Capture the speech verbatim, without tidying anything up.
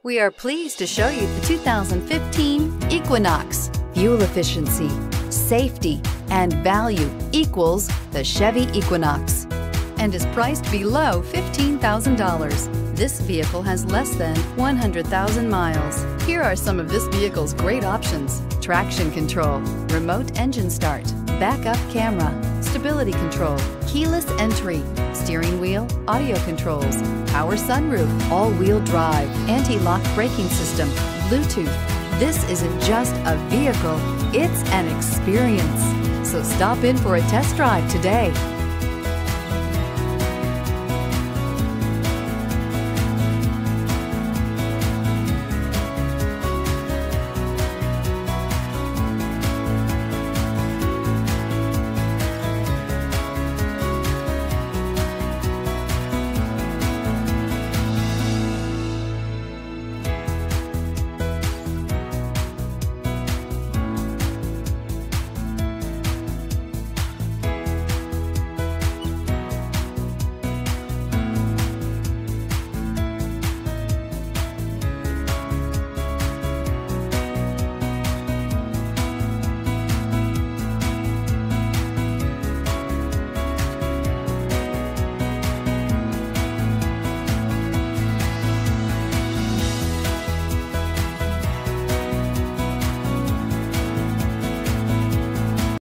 We are pleased to show you the two thousand fifteen Equinox. Fuel efficiency, safety, and value equals the Chevy Equinox and is priced below fifteen thousand dollars. This vehicle has less than one hundred thousand miles. Here are some of this vehicle's great options: traction control, remote engine start, backup camera, stability control, keyless entry, steering wheel audio controls, power sunroof, all-wheel drive, anti-lock braking system, Bluetooth. This isn't just a vehicle, it's an experience. So stop in for a test drive today.